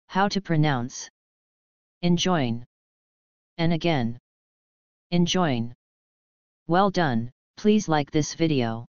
How to pronounce enjoin. And again. Enjoin. Well done, please like this video.